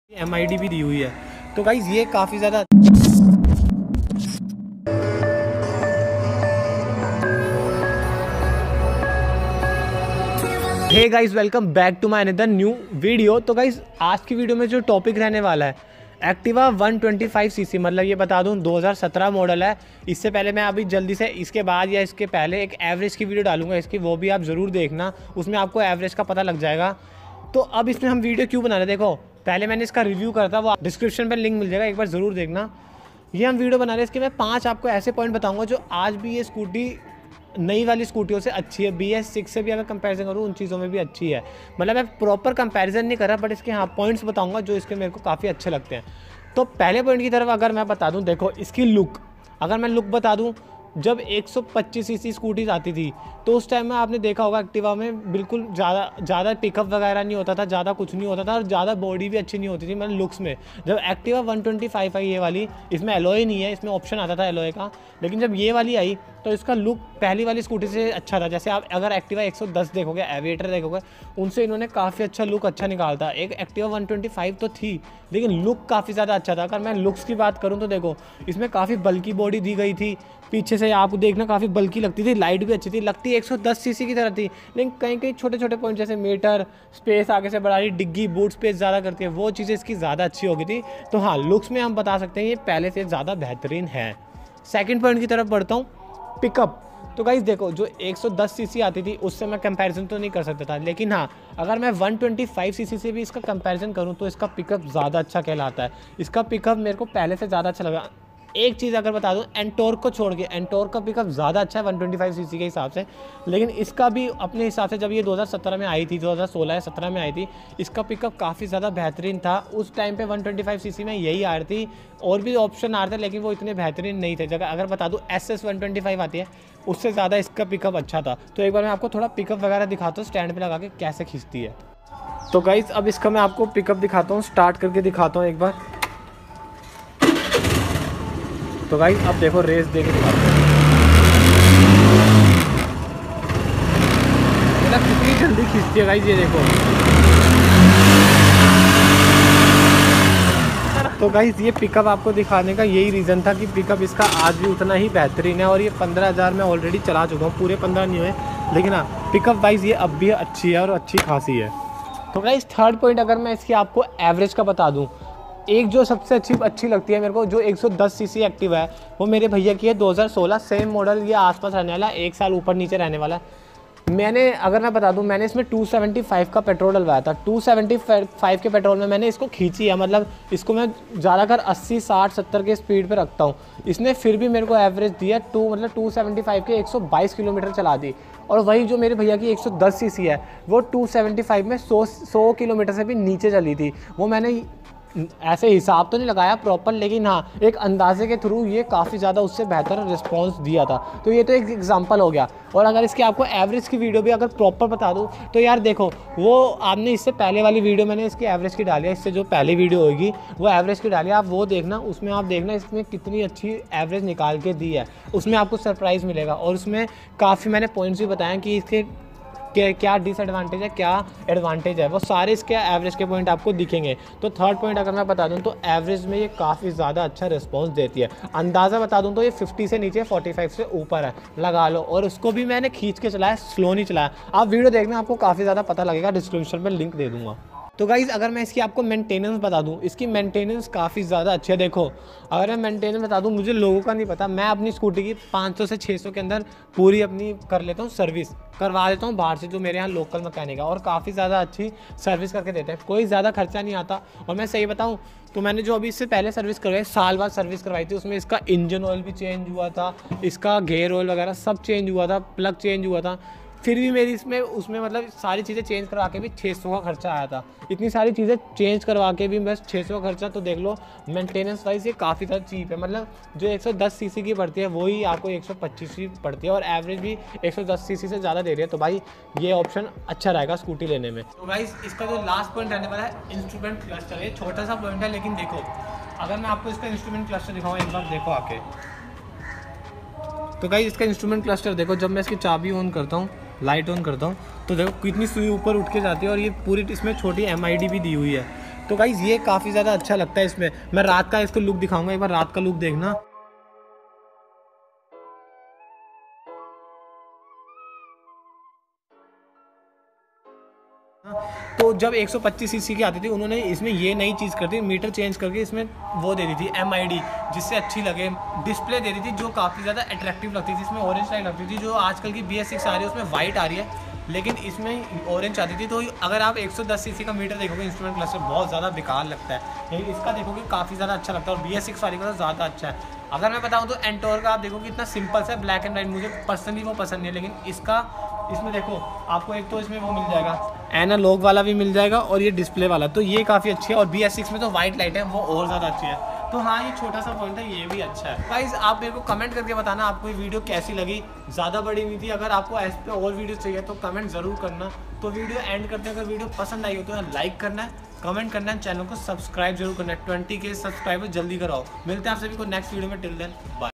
MID भी दी हुई है। तो गाइज़ ये काफ़ी ज़्यादा हे guys, welcome back to my another new video. तो गाइज़ आज की वीडियो में जो टॉपिक रहने वाला है एक्टिवा 125 सीसी, मतलब ये बता दूं 2017 मॉडल है। इससे पहले मैं अभी जल्दी से इसके बाद या इसके पहले एक एवरेज की वीडियो डालूंगा इसकी, वो भी आप ज़रूर देखना, उसमें आपको एवरेज का पता लग जाएगा। तो अब इसमें हम वीडियो क्यों बना रहे हैं, देखो पहले मैंने इसका रिव्यू करा था, वो डिस्क्रिप्शन पर लिंक मिल जाएगा, एक बार ज़रूर देखना। ये हम वीडियो बना रहे हैं इसके, मैं 5 आपको ऐसे पॉइंट बताऊँगा जो आज भी ये स्कूटी नई वाली स्कूटियों से अच्छी है। BS6 से भी अगर कंपैरिजन करूँ उन चीज़ों में भी अच्छी है। मतलब मैं प्रॉपर कंपैरिजन नहीं कर रहा, बट इसके हाँ पॉइंट्स बताऊंगा जो इसके मेरे को काफ़ी अच्छे लगते हैं। तो पहले पॉइंट की तरफ अगर मैं बता दूं, देखो इसकी लुक, अगर मैं लुक बता दूं, जब 125 सीसी स्कूटीज आती थी तो उस टाइम में आपने देखा होगा एक्टिवा में बिल्कुल ज़्यादा पिकअप वगैरह नहीं होता था, ज़्यादा कुछ नहीं होता था और ज़्यादा बॉडी भी अच्छी नहीं होती थी मतलब लुक्स में। जब एक्टिवा 125 आई ये वाली, इसमें एलॉय नहीं है, इसमें ऑप्शन आता था एलॉय का, लेकिन जब ये वाली आई तो इसका लुक पहली वाली स्कूटी से अच्छा था। जैसे आप अगर एक्टिवा 110 देखोगे, एविएटर देखोगे, उनसे इन्होंने काफ़ी अच्छा लुक अच्छा निकालता। एक एक्टिवा 125 तो थी लेकिन लुक काफ़ी ज़्यादा अच्छा था। अगर मैं लुक्स की बात करूँ तो देखो इसमें काफ़ी बल्की बॉडी दी गई थी, पीछे से आपको देखना काफ़ी बल्की लगती थी, लाइट भी अच्छी थी, लगती 110 सीसी की तरह थी, लेकिन कहीं कहीं छोटे छोटे पॉइंट जैसे मीटर स्पेस आगे से बढ़ा रही, डिग्गी बूट स्पेस ज़्यादा करती है, वो चीज़ें इसकी ज़्यादा अच्छी हो गई थी। तो हाँ, लुक्स में हम बता सकते हैं ये पहले से ज़्यादा बेहतरीन है। सेकंड पॉइंट की तरफ बढ़ता हूँ, पिकअप। तो गाइस देखो जो 110 सीसी आती थी उससे मैं कंपैरिजन तो नहीं कर सकता था, लेकिन हाँ अगर मैं 125 सीसी से भी इसका कंपैरिजन करूँ तो इसका पिकअप ज़्यादा अच्छा कहलाता है। इसका पिकअप मेरे को पहले से ज़्यादा अच्छा लगा। एक चीज़ अगर बता दूं, एंटोर्क को छोड़ के, एंटोर्क का पिकअप ज़्यादा अच्छा है 125 सीसी के हिसाब से, लेकिन इसका भी अपने हिसाब से, जब ये 2017 में आई थी, 2016 या 17 में आई थी, इसका पिकअप काफ़ी ज़्यादा बेहतरीन था। उस टाइम पे 125 सीसी में यही आ रही थी, और भी ऑप्शन आ रहे थे लेकिन वो इतने बेहतरीन नहीं थे। जगह अगर बता दूँ SS 125 आती है, उससे ज़्यादा इसका पिकअप अच्छा था। तो एक बार मैं आपको थोड़ा पिकअप वगैरह दिखाता हूँ स्टैंड पर लगा के कैसे खींचती है। तो गाइज़ अब इसका मैं आपको पिकअप दिखाता हूँ, स्टार्ट करके दिखाता हूँ एक बार। तो गाइस अब देखो रेस देके दिखाते हैं, मतलब कितनी जल्दी खींचती है गाइस, ये देखो। तो गाइस ये पिकअप आपको दिखाने का यही रीज़न था कि पिकअप इसका आज भी उतना ही बेहतरीन है, और ये 15,000 में ऑलरेडी चला चुका हूँ, पूरे 15 नहीं हुए, लेकिन हाँ पिकअप वाइज ये अब भी अच्छी है और अच्छी खासी है। तो गाइस थर्ड पॉइंट अगर मैं इसकी आपको एवरेज का बता दूँ, एक जो सबसे अच्छी लगती है मेरे को, जो 110 सीसी एक्टिवा है, वो मेरे भैया की है 2016, सेम मॉडल, ये आसपास रहने वाला, 1 साल ऊपर नीचे रहने वाला। मैंने अगर मैं बता दूं, मैंने इसमें 275 का पेट्रोल डलवाया था। 275 के पेट्रोल में मैंने इसको खींची है, मतलब इसको मैं ज़्यादातर 80 60 70 के स्पीड पे रखता हूँ। इसने फिर भी मेरे को एवरेज दिया मतलब 275 के 122 किलोमीटर चला दी। और वही जो मेरे भैया की 110 सीसी है, वो 275 में 100 किलोमीटर से भी नीचे चली थी। वो मैंने ऐसे हिसाब तो नहीं लगाया प्रॉपर, लेकिन हाँ एक अंदाजे के थ्रू ये काफ़ी ज़्यादा उससे बेहतर रिस्पांस दिया था। तो ये तो एक एग्जांपल हो गया। और अगर इसकी आपको एवरेज की वीडियो भी अगर प्रॉपर बता दूँ तो यार देखो, वो आपने इससे पहले वाली वीडियो मैंने इसकी एवरेज की डाली है, इससे जो पहली वीडियो होगी वो एवरेज की डाली है, आप वो देखना, उसमें आप देखना इसमें कितनी अच्छी एवरेज निकाल के दी है, उसमें आपको सरप्राइज़ मिलेगा। और उसमें काफ़ी मैंने पॉइंट्स भी बताए कि इसके क्या डिसएडवांटेज है, क्या एडवांटेज है, वो सारे इसके एवरेज के पॉइंट आपको दिखेंगे। तो थर्ड पॉइंट अगर मैं बता दूं तो एवरेज में ये काफ़ी ज़्यादा अच्छा रिस्पांस देती है। अंदाज़ा बता दूं तो ये 50 से नीचे 45 से ऊपर है, लगा लो। और उसको भी मैंने खींच के चलाया, स्लो नहीं चलाया। आप वीडियो देखना, आपको काफ़ी ज़्यादा पता लगेगा, डिस्क्रिप्शन में लिंक दे दूँगा। तो गाइज़ अगर मैं इसकी आपको मेंटेनेंस बता दूं, इसकी मेंटेनेंस काफ़ी ज़्यादा अच्छी है। देखो अगर मैं मेंटेनेंस बता दूं, मुझे लोगों का नहीं पता, मैं अपनी स्कूटी की 500 से 600 के अंदर पूरी अपनी कर लेता हूं, सर्विस करवा देता हूं बाहर से, जो मेरे यहाँ लोकल मैकेनिक है, और काफ़ी ज़्यादा अच्छी सर्विस करके देते हैं, कोई ज़्यादा खर्चा नहीं आता। और मैं सही बताऊँ तो मैंने जो अभी इससे पहले सर्विस करवाई, साल बाद सर्विस करवाई थी, उसमें इसका इंजन ऑयल भी चेंज हुआ था, इसका गेयर ऑयल वगैरह सब चेंज हुआ था, प्लग चेंज हुआ था, फिर भी मेरी उसमें मतलब सारी चीज़ें चेंज करवा के भी 600 का खर्चा आया था। इतनी सारी चीज़ें चेंज करवा के भी बस 600 का खर्चा, तो देख लो मेंटेनेंस वाइज ये काफ़ी ज़्यादा चीप है। मतलब जो 110 सीसी की पड़ती है वही आपको 125 की पड़ती है, और एवरेज भी 110 सीसी से ज़्यादा दे रही है। तो भाई ये ऑप्शन अच्छा रहेगा स्कूटी लेने में। तो भाई इसका जो लास्ट पॉइंट रहने वाला है इंस्ट्रूमेंट क्लस्टर, ये छोटा सा पॉइंट है, लेकिन देखो अगर मैं आपको इसका इंस्ट्रूमेंट क्लस्टर दिखाऊँ एक बार, देखो आके, तो गाइस इसका इंस्ट्रूमेंट क्लस्टर देखो, जब मैं इसकी चाबी ऑन करता हूँ, लाइट ऑन करता हूँ, तो देखो कितनी सुई ऊपर उठ के जाती है, और ये पूरी इसमें छोटी MID भी दी हुई है। तो गाइस ये काफ़ी ज़्यादा अच्छा लगता है इसमें। मैं रात का इसको लुक दिखाऊंगा, एक बार रात का लुक देखना। तो जब 125 सीसी की आती थी, उन्होंने इसमें ये नई चीज़ कर दी, मीटर चेंज करके इसमें वो दे दी थी MID, जिससे अच्छी लगे। डिस्प्ले दे दी थी जो काफ़ी ज़्यादा अट्रैक्टिव लगती थी, इसमें ऑरेंज लाइट लगती थी। जो आजकल की BS6 आ रही है उसमें वाइट आ रही है, लेकिन इसमें ऑरेंज आती थी। तो अगर आप 110 सीसी का मीटर देखोगे इंस्ट्रूमेंट क्लस्टर बहुत ज़्यादा बेकार लगता है, लेकिन इसका देखोगे काफ़ी ज़्यादा अच्छा लगता है। और BS6 वाली का तो ज़्यादा अच्छा है। अगर मैं बताऊँ तो एंटोर का आप देखोगे इतना सिंपल सा ब्लैक एंड वाइट, मुझे पर्सनली वो पसंद नहीं है। लेकिन इसमें देखो आपको एक तो इसमें वो मिल जाएगा, एनालॉग वाला भी मिल जाएगा और ये डिस्प्ले वाला, तो ये काफ़ी अच्छी है। और BS6 में तो वाइट लाइट है, वो और ज़्यादा अच्छी है। तो हाँ, ये छोटा सा पॉइंट है, ये भी अच्छा है। गाइस आप मेरे को कमेंट करके बताना आपको ये वीडियो कैसी लगी। ज़्यादा बड़ी नहीं थी, अगर आपको ऐसे पे और वीडियो चाहिए तो कमेंट ज़रूर करना। तो वीडियो एंड करते हैं। अगर वीडियो पसंद आई हो तो लाइक करना है, कमेंट करना है, चैनल को सब्सक्राइब जरूर करना है। 20K सब्सक्राइबर जल्दी कराओ। मिलते हैं आप सभी को नेक्स्ट वीडियो में। Till then bye.